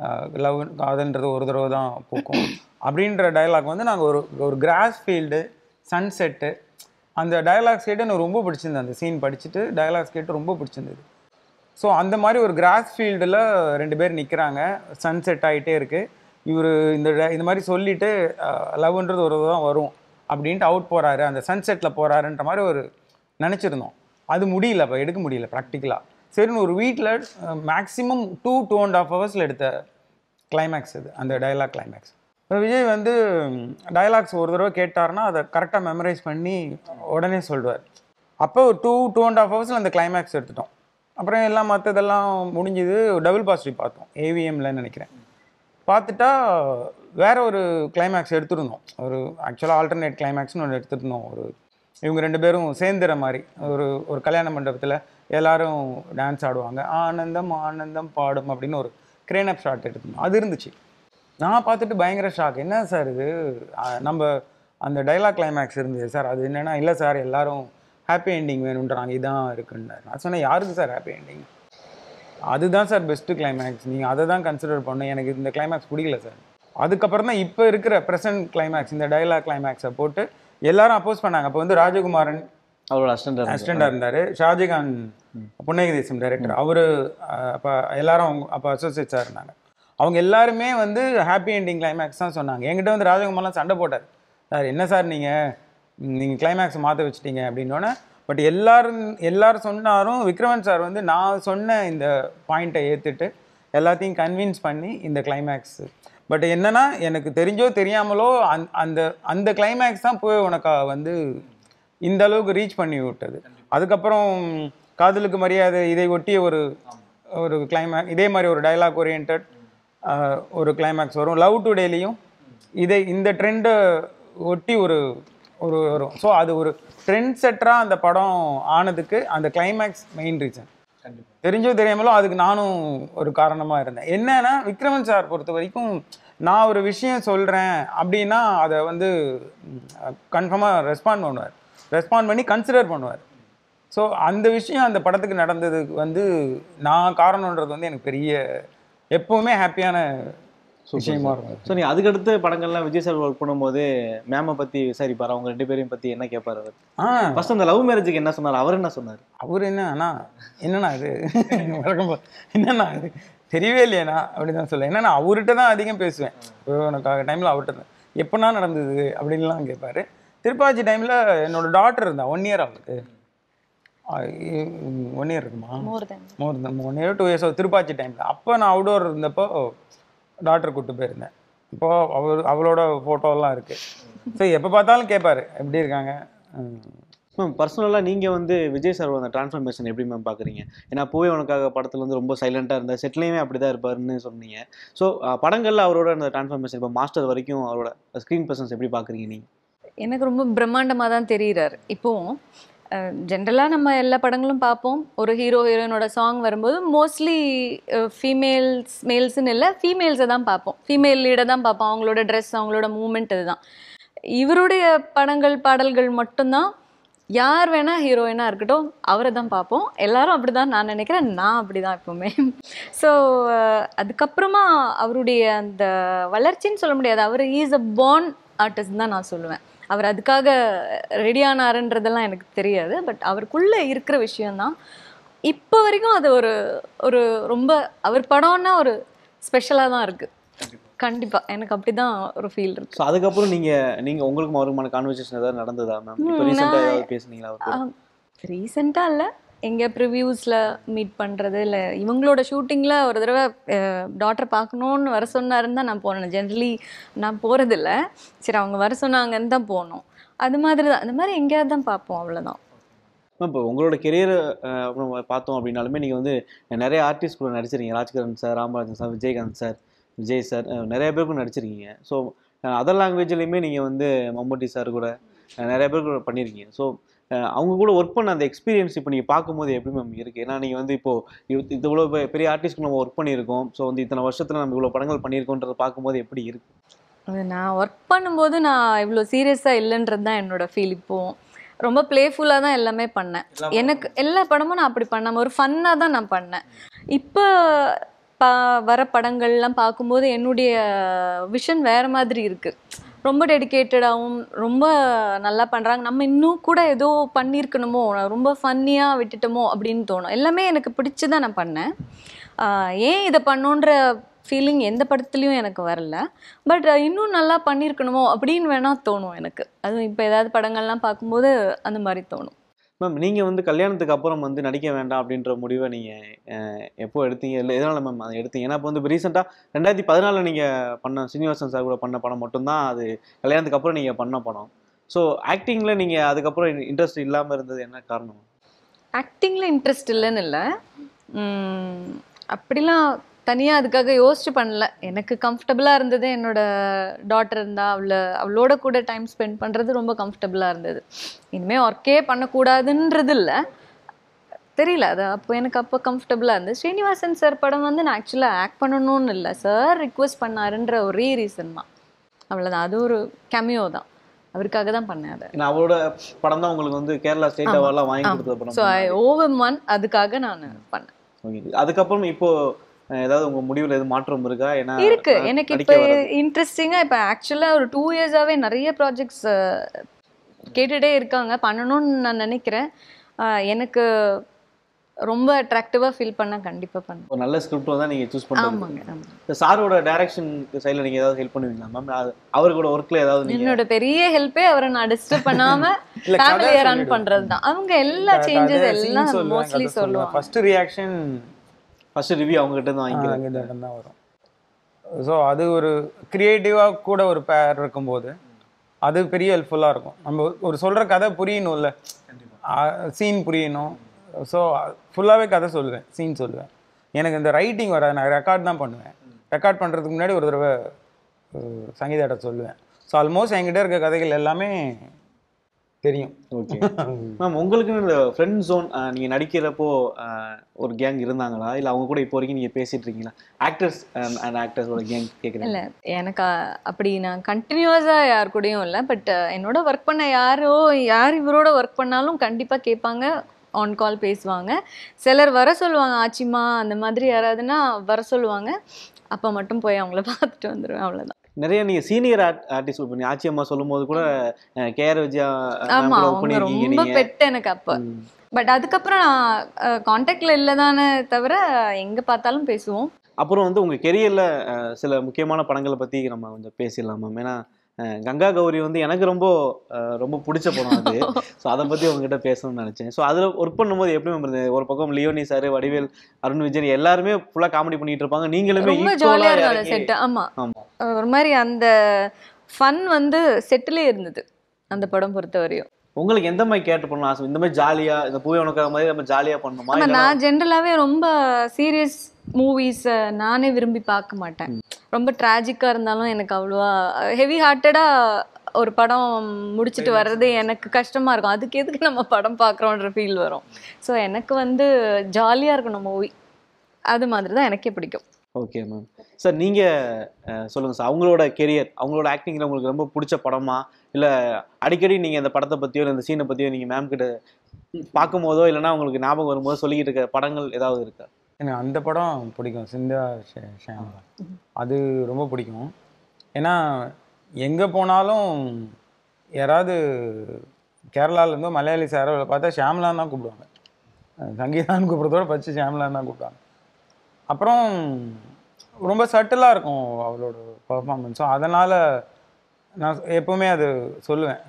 லவ் காதன்றது ஒரு தடவை தான் பூக்கும் அப்படின்ற டயலாக் வந்து நாங்கள் ஒரு கிராஸ் ஃபீல்டு சன்செட்டு அந்த டயலாக்ஸ் கேட்டு எனக்கு ரொம்ப பிடிச்சிருந்தது. அந்த சீன் படிச்சுட்டு டயலாக்ஸ் கேட்டு ரொம்ப பிடிச்சிருந்தது. ஸோ அந்த மாதிரி ஒரு கிராஸ் ஃபீல்டில் 2 பேர் நிற்கிறாங்க, சன்செட் ஆகிட்டே இருக்குது. இவர் இந்த மாதிரி சொல்லிவிட்டு லவ்ன்றது ஒரு தான் வரும் அப்படின்ட்டு அவுட் போகிறாரு, அந்த சன்செட்டில் போகிறாருன்ற மாதிரி ஒரு நினச்சிருந்தோம். அது முடியல, அப்போ எடுக்க முடியல ப்ராக்டிக்கலாக. சரின்னு ஒரு வீட்டில் மேக்ஸிமம் 2.5 ஹவர்ஸில் எடுத்த கிளைமேக்ஸ் இது, அந்த டயலாக் கிளைமேக்ஸ். விஜய் வந்து டயலாக்ஸ் ஒரு தடவை கேட்டார்னா அதை கரெக்டாக மெமரைஸ் பண்ணி உடனே சொல்லுவார். அப்போ ஒரு 2.5 ஹவர்ஸில் அந்த கிளைமேக்ஸ் எடுத்துட்டோம். அப்புறம் எல்லாம் மற்றதெல்லாம் முடிஞ்சுது. டபுள் பாசிட்டிவ் பார்த்தோம் ஏவிஎம்லன்னு நினைக்கிறேன். பார்த்துட்டா வேறு ஒரு கிளைமேக்ஸ் எடுத்துருந்தோம். ஒரு ஆக்சுவலாக ஆல்டர்னேட் கிளைமேக்ஸ்னு ஒன்று எடுத்துருந்தோம். இவங்க 2 பேரும் சேர்ந்துற மாதிரி ஒரு கல்யாண மண்டபத்தில் எல்லாரும் டான்ஸ் ஆடுவாங்க, ஆனந்தம் ஆனந்தம் பாடும் அப்படின்னு ஒரு கிரேனப் ஷாட் எடுத்துருந்தோம். அது இருந்துச்சு. நான் பார்த்துட்டு பயங்கர ஷாக், என்ன சார் இது, நம்ம அந்த டைலாக் கிளைமேக்ஸ் இருந்தது சார், அது என்னென்னா இல்லை சார் எல்லாரும் ஹாப்பி எண்டிங் வேணுன்றாங்க, இதான் இருக்குன்னாரு. நான் சொன்னேன் யாருக்கு சார் ஹாப்பி எண்டிங், அதுதான் சார் பெஸ்ட்டு கிளைமேக்ஸ், நீங்கள் அதை தான் கன்சிடர் பண்ணணும், எனக்கு இந்த கிளைமேக்ஸ் பிடிக்கல சார். அதுக்கப்புறம் தான் இப்போ இருக்கிற ப்ரெசன்ட் கிளைமேக்ஸ் இந்த டைலாக் கிளைமேக்ஸை போட்டு எல்லாரும் அப்போஸ் பண்ணாங்க. அப்போ வந்து ராஜகுமாரன் அவரோட அசிஸ்டண்டாக இருந்தார், ஷாஜகான் புன்னகை தேசம் டைரக்டர், அவர் அப்போ எல்லாரும் அப்போ அசோசியேட்ஸாக இருந்தாங்க. அவங்க எல்லாருமே வந்து ஹாப்பி எண்டிங் கிளைமேக்ஸ் தான் சொன்னாங்க. என்கிட்ட வந்து ராஜகுமார்லாம் சண்டை போட்டார், சார் என்ன சார் நீங்கள் கிளைமேக்ஸை மாற்ற வச்சுட்டீங்க அப்படின்னோடனே. பட் எல்லாரும் சொன்னாரும் விக்ரமன் சார் வந்து நான் சொன்ன இந்த பாயிண்ட்டை ஏற்றுட்டு எல்லாத்தையும் கன்வின்ஸ் பண்ணி இந்த கிளைமேக்ஸ். பட் என்னன்னா எனக்கு தெரிஞ்சோ தெரியாமலோ அந்த கிளைமேக்ஸ் தான் போய் உனக்கு வந்து இந்த அளவுக்கு ரீச் பண்ணி விட்டது. அதுக்கப்புறம் காதலுக்கு மரியாதை இதை ஒட்டி ஒரு கிளைமேக்ஸ், இதே மாதிரி ஒரு டைலாக் ஓரியன்ட் ஒரு கிளைமேக்ஸ் வரும். லவ் டுடேலையும் இந்த ட்ரெண்டை ஒட்டி ஒரு வரும். ஸோ அது ஒரு ட்ரெண்ட் செட்டராக அந்த படம் ஆனதுக்கு அந்த கிளைமேக்ஸ் மெயின் ரீசன். தெரிஞ்சோ தெரியாமலோ அதுக்கு நானும் ஒரு காரணமாக இருந்தேன். என்னன்னா விக்ரமன் சார் பொறுத்த வரைக்கும் நான் ஒரு விஷயம் சொல்கிறேன் அப்படின்னா அதை வந்து கன்ஃபார்மாக ரெஸ்பாண்ட் பண்ணி கன்சிடர் பண்ணுவார். ஸோ அந்த விஷயம் அந்த படத்துக்கு நடந்ததுக்கு வந்து நான் காரணன்றது வந்து எனக்கு பெரிய எப்பவுமே ஹாப்பியான விஷயமா இருக்கும். ஸோ நீ அதுக்கடுத்து படங்கள்லாம் விஜய் சார் ஒர்க் பண்ணும்போது மேமை பற்றி விசாரிப்பார், அவங்க 2 பேரையும் பற்றி என்ன கேட்பார் அவர்? ஃபர்ஸ்ட் அந்த லவ் மேரேஜுக்கு என்ன சொன்னார், அவர் என்ன சொன்னார்? அவர் என்னன்னா இது வழக்கம் என்னன்னா அது தெரியவே இல்லையாண்ணா அப்படி தான் சொல்ல. என்னன்னா அவர்கிட்ட தான் அதிகம் பேசுவேன். உனக்காக டைமில் அவர்கிட்ட தான் எப்போனா நடந்தது அப்படின்லாம் கேட்பாரு. திருப்பாச்சி டைமில் என்னோட டாட்டர் இருந்தா 1 இயர், அவளுக்கு 1 இயர் இருக்குமா, more then 1 year 2 years Thirupaachi டைமில். அப்போ நான் அவுடோர் இருந்தப்போ டாக்டர் கூப்பிட்டு போயிருந்தேன். இப்போது அவளோட ஃபோட்டோலாம் இருக்குது. ஸோ எப்போ பார்த்தாலும் கேட்பாரு எப்படி இருக்காங்க. மேம் பர்சனலாக நீங்கள் வந்து விஜய் சார் அந்த ட்ரான்ஸ்ஃபர்மேஷன் எப்படி மேம் பார்க்குறீங்க? ஏன்னா பூவே உனக்காக படத்தில் வந்து ரொம்ப சைலண்ட்டாக இருந்தார், செட்லேயுமே அப்படி தான் இருப்பாருன்னு சொன்னீங்க. ஸோ படங்களில் அவரோட அந்த ட்ரான்ஸ்ஃபர்மேஷன் இப்போ மாஸ்டர் வரைக்கும் அவரோட ஸ்க்ரீன் ப்ரெசன்ஸ் எப்படி பார்க்குறீங்க நீங்கள்? எனக்கு ரொம்ப பிரம்மாண்டமாக தான் தெரிகிறார். இப்போவும் ஜென்ரலாக நம்ம எல்லா படங்களும் பார்ப்போம், ஒரு ஹீரோயினோட சாங் வரும்போது மோஸ்ட்லி மேல்ஸ்ன்னு இல்லை ஃபீமேல்ஸை தான் பார்ப்போம், ஃபீமேல் லீடை தான் பார்ப்போம், அவங்களோட ட்ரெஸ் அவங்களோட மூமெண்ட் இதுதான். இவருடைய பாடல்கள் மட்டும்தான் யார் வேணால் ஹீரோயினாக இருக்கட்டும் அவரை தான் பார்ப்போம். எல்லாரும் அப்படி தான் நான் நினைக்கிறேன், நான் அப்படி தான் எப்போவுமே. ஸோ அதுக்கப்புறமா அவருடைய அந்த வளர்ச்சின்னு சொல்ல முடியாது, அவர் ஈஸ் அ பார்ன் ஆர்டிஸ்ட் தான் நான் சொல்லுவேன். அவர் அதுக்காக ரெடியானாருன்றதெல்லாம் எனக்கு தெரியாது, பட் அவருக்குள்ளே இருக்கிற விஷயந்தான் இப்போ வரைக்கும் அது ஒரு ரொம்ப அவர் படம்னா ஒரு ஸ்பெஷலாக தான் இருக்குது. கண்டிப்பாக எனக்கு அப்படி தான் ஒரு ஃபீல் இருக்குது. ஸோ அதுக்கப்புறம் நீங்கள் உங்களுக்கு அவருமான கான்வர்சேஷன் ஏதாவது நடந்ததா மேம்? இப்போ ரீசெண்டாக ஏதாவது பேசுனீங்களா? ரீசெண்டாக இல்லை, எங்கே ப்ரிவ்யூஸில் மீட் பண்ணுறது இல்லை, இவங்களோட ஷூட்டிங்கில் ஒரு தடவை டாக்டர் பார்க்கணுன்னு வர சொன்னாருன்னு தான் நான் போனேன். ஜென்ரலி நான் போகிறதில்ல, சரி அவங்க வர சொன்னாங்கன்னு தான் போனோம். அது மாதிரி தான், அந்த மாதிரி எங்கேயாவது தான் பார்ப்போம், அவ்வளோதான். இப்போ உங்களோட கெரியர் பார்த்தோம் அப்படின்னாலுமே நீங்கள் வந்து நிறைய ஆர்டிஸ்ட் கூட நடிச்சிருக்கீங்க, Rajkiran sir, Ramarajan sir, Vijayakanth sir, Vijay sir நிறைய பேருக்கும் நடிச்சிருக்கீங்க. ஸோ அதர் லாங்குவேஜ்லேயுமே நீங்கள் வந்து மம்முட்டி சார் கூட நிறைய பேர் கூட பண்ணியிருக்கீங்க. ஸோ அவங்க கூட ஒர்க் பண்ண அந்த எக்ஸ்பீரியன்ஸ் இப்போ நீங்கள் பார்க்கும்போது எப்படி மேம் இருக்குது? ஏன்னா நீங்கள் வந்து இப்போது இவ்வளோ பெரிய ஆர்டிஸ்ட்க்கு நம்ம ஒர்க் பண்ணியிருக்கோம். ஸோ வந்து இத்தனை வருஷத்தில் நம்ம இவ்வளோ படங்கள் பண்ணியிருக்கோன்றதை பார்க்கும்போது எப்படி இருக்குது? நான் ஒர்க் பண்ணும்போது நான் இவ்வளோ சீரியஸாக இல்லைன்றது தான் என்னோட ஃபீல். இப்போது ரொம்ப ப்ளேஃபுல்லாக தான் எல்லாமே பண்ணேன். எனக்கு எல்லா படமும் நான் அப்படி பண்ணாமல் ஒரு ஃபன்னாக தான் நான் பண்ணேன். இப்போ வர படங்கள்லாம் பார்க்கும்போது என்னுடைய விஷன் வேறு மாதிரி இருக்குது. ரொம்ப டெடிக்கேட்டடாகவும் ரொம்ப நல்லா பண்ணுறாங்க. நம்ம இன்னும் கூட ஏதோ பண்ணியிருக்கணுமோ, ரொம்ப ஃபன்னியாக விட்டுட்டோமோ அப்படின்னு தோணும். எல்லாமே எனக்கு பிடிச்சி தான் நான் பண்ணேன். ஏன் இதை பண்ணோன்ற ஃபீலிங் எந்த படத்துலையும் எனக்கு வரல. பட் இன்னும் நல்லா பண்ணியிருக்கணுமோ அப்படின்னு வேணால் தோணும் எனக்கு. அதுவும் இப்போ ஏதாவது படங்கள்லாம் பார்க்கும்போது அந்த மாதிரி தோணும். மேம் நீங்கள் வந்து கல்யாணத்துக்கு அப்புறம் வந்து நடிக்க வேண்டாம் அப்படின்ற முடிவை நீங்கள் எப்போ எடுத்தீங்க? இல்லை எதனால் மேம் அதை எடுத்தீங்க? ஏன்னா இப்போ வந்து இப்போ ரீசெண்டாக 2014 நீங்கள் பண்ண சீனிவாசன் சார் கூட பண்ண படம் மட்டும்தான் அது கல்யாணத்துக்கு அப்புறம் நீங்கள் பண்ண படம். ஸோ ஆக்டிங்கில் நீங்கள் அதுக்கப்புறம் இன்ட்ரெஸ்ட் இல்லாமல் இருந்தது என்ன காரணம்? ஆக்டிங்கில் இன்ட்ரெஸ்ட் இல்லைன்னு இல்லை, அப்படிலாம் தனியாக அதுக்காக யோசிச்சு பண்ணல. எனக்கு கம்ஃபர்டபுளாக இருந்தது. என்னோட டாட்டர் இருந்தால் அவளோட கூட டைம் ஸ்பெண்ட் பண்ணுறது ரொம்ப கம்ஃபர்டபுளாக இருந்தது. இனிமேல் ஒர்க்கே பண்ணக்கூடாதுன்றது இல்லை, தெரியல. அது எனக்கு அப்போ கம்ஃபர்டபுளாக இருந்தது. ஸ்ரீனிவாசன் சார் படம் வந்து நான் ஆக்சுவலாக ஆக்ட் பண்ணணும்னு இல்லை, சார் ரிக்வெஸ்ட் பண்ணாருன்ற ஒரே ரீசன் தான், அவ்வளோதான். அது ஒரு கேமியோ தான், அவருக்காக தான் பண்ணேன். அதை அவரோட படம் தான் உங்களுக்கு வந்து கேரளா ஸ்டேட் அவார்ட்லாம் வாங்கி கொடுத்தது படம். ஸோ ஓவம் அதுக்காக நான் பண்ணேன். அதுக்கப்புறம் இப்போ ஏதாவது உங்க முடிவில் எதுவும் மாற்றம் இருக்கா? ஏன்னா இருக்கு எனக்கு இப்போ இன்ட்ரெஸ்டிங்காக. இப்போ ஆக்சுவலாக ஒரு 2 இயர்ஸாகவே நிறைய ப்ராஜெக்ட்ஸ் கேட்டுகிட்டே இருக்காங்க, பண்ணணும்னு நான் நினைக்கிறேன். எனக்கு ரொம்ப அட்ராக்டிவாக ஃபீல் பண்ணால் கண்டிப்பாக பண்ணுவேன். ஒரு நல்ல ஸ்கிரிப்ட் தான் நீங்கள் சூஸ் பண்ணுங்க. ஆமாங்க. சாரோட டைரக்ஷன் சைடில் நீங்கள் ஏதாவது ஹெல்ப் பண்ணுவீங்களா மேம்? அவர் கூட ஒர்க்கில் ஏதாவது? என்னோட பெரிய ஹெல்ப்பே அவரை நான் டிஸ்டர்ப் பண்ணாமல் ஃபேமிலியை ரன் பண்ணுறது தான். அவங்க எல்லா சேஞ்சஸ் எல்லாம் மோஸ்ட்லி சொல்லுவாங்க. ஃபர்ஸ்ட் ரியாக்ஷன், ஃபர்ஸ்ட் ரிவ்யூ அவங்ககிட்ட தான் வாங்கிக்கிறேன் தான் வரும். ஸோ அது ஒரு க்ரியேட்டிவாக கூட ஒரு பேர் இருக்கும்போது அது பெரிய ஹெல்ப்ஃபுல்லாக இருக்கும். நம்ம ஒரு சொல்கிற கதை புரியணும்ல, சீன் புரியணும். ஸோ ஃபுல்லாகவே கதை சொல்லுவேன், சீன் சொல்லுவேன். எனக்கு இந்த ரைட்டிங் வராது, நான் ரெக்கார்ட் தான் பண்ணுவேன். ரெக்கார்ட் பண்ணுறதுக்கு முன்னாடி ஒரு தடவை சங்கீதாட்ட சொல்லுவேன். ஸோ ஆல்மோஸ்ட் என்கிட்ட இருக்க கதைகள் எல்லாமே தெரியும். ஓகே மேம், உங்களுக்குன்னு இந்த ஃப்ரெண்ட் ஜோன் நீங்கள் நடிக்கிறப்போ ஒரு கேங் இருந்தாங்களா? இல்லை அவங்க கூட இப்போ வரைக்கும் நீங்கள் பேசிகிட்டு இருக்கீங்களா? ஆக்டர்ஸ் அண்ட் ஆக்டர்ஸோட கேங் கேட்குறேன். இல்லை, எனக்கு அப்படி நான் கண்டினியூஸாக யார் கூடயும் இல்லை. பட் என்னோட ஒர்க் பண்ண யார் இவரோட ஒர்க் பண்ணாலும் கண்டிப்பாக கேட்பாங்க, ஆன் கால் பேசுவாங்க. சிலர் வர சொல்லுவாங்க, ஆச்சிமா அந்த மாதிரி யாராவதுன்னா வர சொல்லுவாங்க. அப்போ மட்டும் போய் அவங்கள பார்த்துட்டு வந்துடுவேன், அவ்வளோதான். நிறைய நீங்கள் சீனியர் ஆர்டிஸ்ட் பண்ணி ஆச்சி அம்மா சொல்லும் போது கூட கேஆர் விஜயா ரொம்ப பெட்டு எனக்கு அப்போ. பட் அதுக்கப்புறம் நான் கான்டாக்ட்ல இல்லை தானே தவிர எங்கே பார்த்தாலும் பேசுவோம். அப்புறம் வந்து உங்கள் கெரியரில் சில முக்கியமான படங்களை பற்றி நம்ம கொஞ்சம் பேசிடலாம் மேம். ஏன்னா கங்கா கௌரி வந்து எனக்கு ரொம்ப ரொம்ப பிடிச்ச படம் அது. ஸோ அதை பற்றி உங்ககிட்ட பேசணும்னு நினச்சேன். ஸோ அதில் ஒர்க் பண்ணும்போது எப்படி மேம் இருந்தது? ஒரு பக்கம் லியோனி சார், வடிவேல், அருண் விஜய் எல்லாருமே ஃபுல்லாக காமெடி பண்ணிட்டு இருப்பாங்க, நீங்களுமே ஜாலியாக இருக்கும் செட். ஆமாம், ஒரு மாதிரி அந்த ஃபன் வந்து செட்டிலே இருந்தது அந்த படம் பொறுத்த வரையும். உங்களுக்கு எந்த மாதிரி கேரக்டர் பண்ணணும் ஆசை? இந்த மாதிரி ஜாலியாக, இந்த பூவே உனக்காக மாதிரி நம்ம ஜாலியாக பண்ணணுமா? நான் ஜென்ரலாகவே ரொம்ப சீரியஸ் மூவிஸ் நானே விரும்பி பார்க்க மாட்டேன். ரொம்ப ட்ராஜிக்காக இருந்தாலும் எனக்கு அவ்வளோவா ஹெவி ஹார்ட்டடாக ஒரு படம் முடிச்சுட்டு வர்றது எனக்கு கஷ்டமாக இருக்கும். அதுக்கு எதுக்கு நம்ம படம் பார்க்குறோன்ற ஃபீல் வரும். ஸோ எனக்கு வந்து ஜாலியாக இருக்கணும் மூவி, அது மாதிரி தான் எனக்கே பிடிக்கும். Okay ma'am. சார் நீங்கள் சொல்லுங்கள் சார், அவங்களோட கெரியர், அவங்களோட ஆக்டிங்கில் உங்களுக்கு ரொம்ப பிடிச்ச படமா? இல்லை அடிக்கடி நீங்கள் இந்த படத்தை பற்றியோ இல்லை இந்த சீனை பற்றியோ நீங்கள் மேம் கிட்ட பார்க்கும் போதோ இல்லைனா உங்களுக்கு ஞாபகம் வரும்போது சொல்லிக்கிட்டு இருக்க படங்கள் ஏதாவது இருக்கா? எனக்கு அந்த படம் பிடிக்கும், சிந்தா ஷியாமலா. அது ரொம்ப பிடிக்கும். ஏன்னா எங்கே போனாலும் யாராவது கேரளாவிலேருந்தோ மலையாளி சாரோ பார்த்தா ஷியாமலான்னு தான் கூப்பிடுவாங்க. சங்கீதான்னு கூப்பிட்றதோட ஃபஸ்ட்டு ஷியாமலான்னு தான் கூப்பிடுவாங்க. அப்புறம் ரொம்ப சட்டிலாக இருக்கும் அவளோட பர்ஃபார்மன்ஸும். அதனால் நான் எப்போவுமே அது சொல்லுவேன்.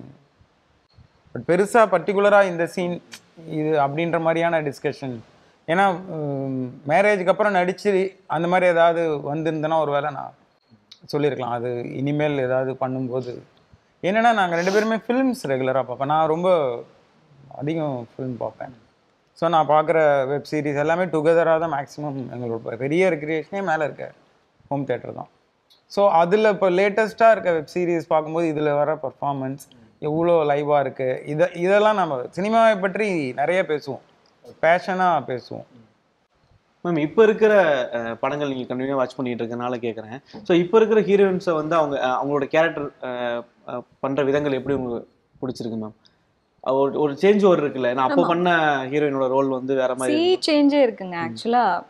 பட் பெருசாக பர்டிகுலராக இந்த சீன் இது அப்படின்ற மாதிரியான டிஸ்கஷன். ஏன்னா மேரேஜுக்கு அப்புறம் நடித்து அந்த மாதிரி ஏதாவது வந்திருந்தேன்னா ஒரு வேளை நான் சொல்லியிருக்கலாம். அது இனிமேல் ஏதாவது பண்ணும்போது என்னென்னா நாங்கள் 2 பேருமே ஃபிலிம்ஸ் ரெகுலராக பார்ப்பேன். நான் ரொம்ப அதிகம் ஃபிலிம் பார்ப்பேன். ஸோ நான் பார்க்குற வெப் சீரிஸ் எல்லாமே டுகெதராக தான் மேக்ஸிமம். எங்களோட பெரிய ரெக்ரியேஷனே மேலே இருக்க ஹோம் தியேட்டர் தான். ஸோ அதில் இப்போ லேட்டஸ்ட்டாக இருக்க வெப் சீரிஸ் பார்க்கும்போது இதில் வர பர்ஃபார்மன்ஸ் எவ்வளோ லைவாக இருக்குது, இதெல்லாம் நம்ம சினிமாவை பற்றி நிறைய பேசுவோம், பேஷனாக பேசுவோம். மேம் இப்போ இருக்கிற படங்கள் நீங்கள் கண்டினியூவாக வாட்ச் பண்ணிட்டு இருக்கனால கேட்குறேன். ஸோ இப்போ இருக்கிற ஹீரோயின்ஸை வந்து அவங்களோட கேரக்டர் பண்ணுற விதங்கள் எப்படி உங்களுக்கு பிடிச்சிருக்கு மேம்? ஒரு சேஞ்ச் ஓவர் இருக்குல்ல, நான் அப்போ பண்ண ஹீரோயினோட ரோல் வந்து வேற மாதிரி சேஞ்சே இருக்குங்க. ஆக்சுவலாக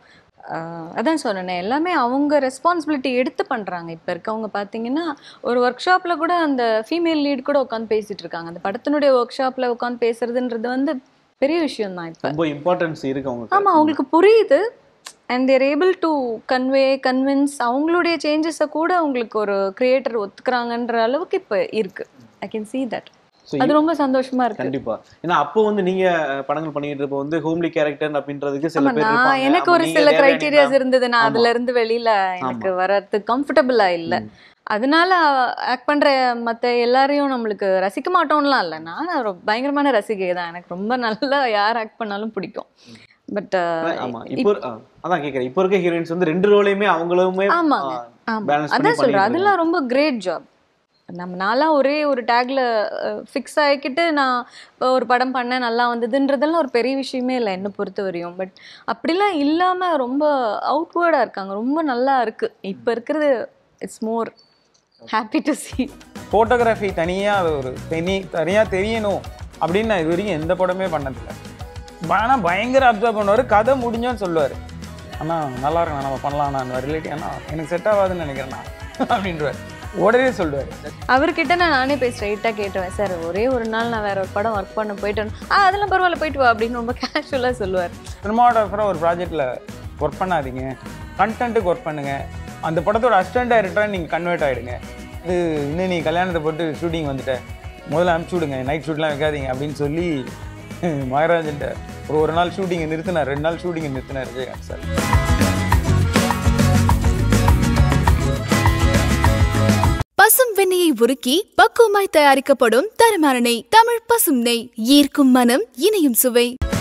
அதான் சொன்னேன், எல்லாமே அவங்க ரெஸ்பான்சிபிலிட்டி எடுத்து பண்ணுறாங்க. இப்போ இருக்கவங்க பார்த்தீங்கன்னா ஒரு ஒர்க் ஷாப்பில் கூட அந்த ஃபீமேல் லீட் கூட உட்காந்து பேசிகிட்டு இருக்காங்க. அந்த படத்தினுடைய ஒர்க் ஷாப்பில் உட்காந்து பேசுறதுன்றது வந்து பெரிய விஷயம் தான். இப்போ ரொம்ப இம்பார்ட்டன்ஸ் இருக்கு அவங்க. ஆமாம், அவங்களுக்கு புரியுது. And they're able to convince அவங்களுடைய சேஞ்சஸை கூட அவங்களுக்கு ஒரு கிரியேட்டர் ஒத்துக்கிறாங்கன்ற அளவுக்கு இப்போ இருக்குது. I can see that. அது ரொம்ப சந்தோஷமா இருக்கு. கண்டிப்பா. ஏன்னா அப்போ வந்து நீங்க படங்கள் பண்ணிட்டு இருப்ப வந்து ஹோம்லி கேரக்டர் அப்படின்றதுக்கு சில பேர் இருப்பாங்க. எனக்கு ஒரு சில கிரைட்டீரியாஸ் இருந்தது. நான் அதுல இருந்து வெளியில எனக்கு வரது கம்ஃபர்டபுளா இல்ல. அதனால ஆக்ட் பண்ற மத்த எல்லாரையும் நம்மளுக்கு ரசிக்க மாட்டோம்லாம் இல்ல. நான் பயங்கரமான ரசிகை தான். எனக்கு ரொம்ப நல்லா யார் ஆக்ட் பண்ணாலும் பிடிக்கும். பட் ஆமா, இப்போ அதான் கேக்குறேன், இப்போ இருக்க ஹீரோயின்ஸ் வந்து ரெண்டு ரோலையுமே அவங்களுமே பேலன்ஸ் பண்ணி அதான் சொல்றேன். அதெல்லாம் ரொம்ப கிரேட் ஜாப். நான்லாம் ஒரே ஒரு டேக்ல ஃபிக்ஸ் ஆகிக்கிட்டு நான் ஒரு படம் பண்ணேன் நல்லா வந்ததுன்றதெல்லாம் ஒரு பெரிய விஷயமே இல்லை என்னை பொறுத்த வரையும். பட் அப்படிலாம் இல்லாமல் ரொம்ப அவுட்வேர்டாக இருக்காங்க. ரொம்ப நல்லா இருக்குது இப்போ இருக்கிறது. It's more happy to see. Photography தனியாக ஒரு தனியாக தெரியணும் அப்படின்னு நான் இது வரைக்கும் எந்த படமே பண்ணதில்லை. ஆனால் பயங்கர அப்சர்வ் பண்ணுவார், கதை முடிஞ்சோன்னு சொல்லுவார், அண்ணா நல்லா இருக்கண்ணா நம்ம பண்ணலாம், நான் ரிலேட்டிவ் அண்ணா எனக்கு செட் ஆகாதுன்னு நினைக்கிறேண்ணா அப்படின்றார். உடனே சொல்லுவார். அவர்கிட்ட நானே போய் ஸ்ட்ரைட்டாக கேட்டுவேன், சார் ஒரே ஒரு நாள் நான் வேற ஒரு படம் ஒர்க் பண்ண போயிட்டேன், அதெல்லாம் பரவாயில்ல போயிட்டு வா அப்படின்னு ரொம்ப கேஷுவலாக சொல்லுவார். சினிமாட்டோகிராஃபராக ஒரு ப்ராஜெக்டில் ஒர்க் பண்ணாதீங்க, கண்டென்ட்டுக்கு ஒர்க் பண்ணுங்கள், அந்த படத்தோட அசிஸ்டன்ட் டைரக்டராக நீங்கள் கன்வெர்ட் ஆகிடுங்க. இது இன்னும் நீ கல்யாணத்தை போட்டு ஷூட்டிங் வந்துட்டேன் முதல்ல அனுப்பிச்சி விடுங்க, நைட் ஷூட்லாம் வைக்காதீங்க அப்படின்னு சொல்லி மகாராஜன்ட்ட ஒரு நாள் ஷூட்டிங்கை நிறுத்தினார், 2 நாள் ஷூட்டிங்கை நிறுத்தினார் விஜயகாந்த் சார். பசும் வெண்ணெயை உருக்கி பக்குவமாய் தயாரிக்கப்படும் தரமான நெய், தமிழ் பசும் நெய். ஈர்க்கும் மனம், இணையும் சுவை.